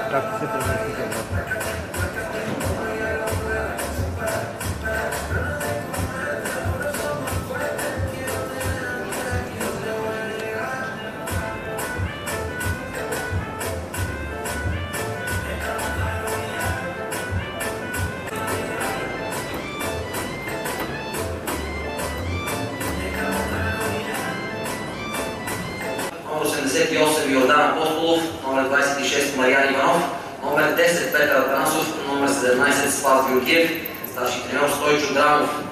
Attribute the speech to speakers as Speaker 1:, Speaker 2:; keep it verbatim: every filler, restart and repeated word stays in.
Speaker 1: както се преместиха.
Speaker 2: осемдесет и осем Йордан Апостолов, номер двадесет и шест Мариян Иванов, номер десет Петър Атанасов, номер седемнадесет Спас Георгиев, старши треньор Стойчо Драмов.